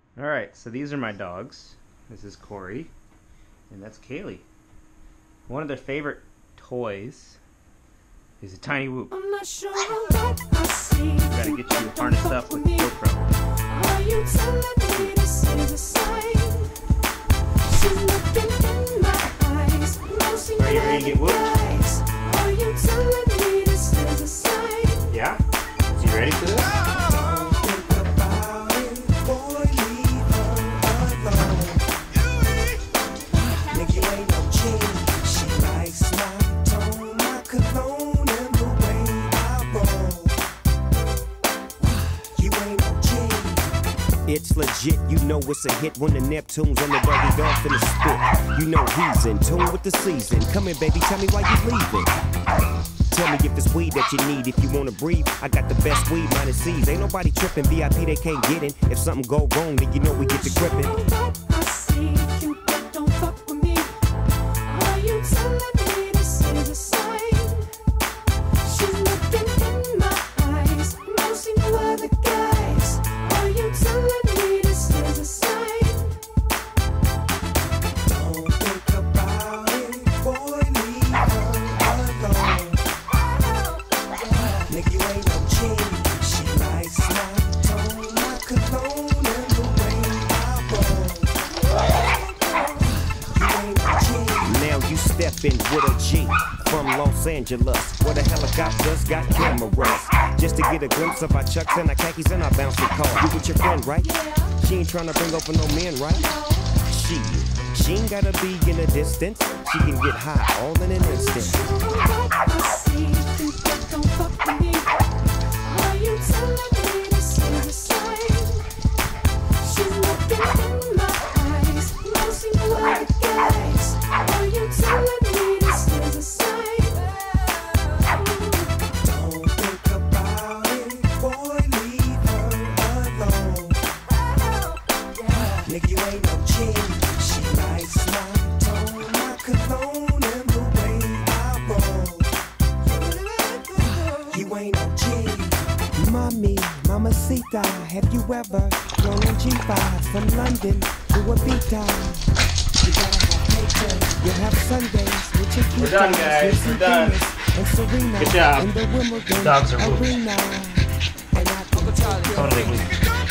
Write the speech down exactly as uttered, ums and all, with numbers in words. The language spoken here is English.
Alright, so these are my dogs. This is Kori, and that's Kaylee. One of their favorite toys is a tiny whoop. I'm not sure what I see. Gotta get you harnessed up with the GoPro. Are you telling me this is a sign? She's looking in my eyes. Are you ready to get whooped? Are you telling me this is a sign? Yeah? Is you ready for this? It's legit, you know it's a hit when the Neptune's on the way, he off in the spit. You know he's in tune with the season. Come here, baby, tell me why you leaving. Tell me if it's weed that you need. If you wanna breathe, I got the best weed, minus C's. Ain't nobody tripping, V I P they can't get in. If something go wrong, then you know we get to gripping. I see you, but don't fuck with me. Are you telling me this is a sign? She's looking in my eyes, no see no other guys. Are you telling me this is a sign? Don't think about it, boy, leave her alone. Nigga, you ain't no G. She likes my tone, my cologne, and the way I roll. You ain't no G. Now you steppin' with a G from Los Angeles, where the helicopters got cameras, just to get a glimpse of our chucks and our khakis and our bouncy car. You with your friend, right? Yeah. She ain't tryna bring over no men, right? She, she ain't gotta be in a distance. She can get high all in an instant. I see you, but don't fuck with me. Are you telling me this is a sign? She's looking in my eyes, no see no other guys. Are you telling me this is a sign? Don't think about it, boy, leave her alone. Nigga, you ain't no G. She likes my tone, my cologne, and the way I roll. You ain't no G. Mommy, mamacita, have you ever flown on G five from London to Ibiza? You gotta have patience. You have Sundays with your We're done, guys. We're done. And Serena Good job. in the Wimbledon Dogs are whooped. arena. And I can Totally whooped.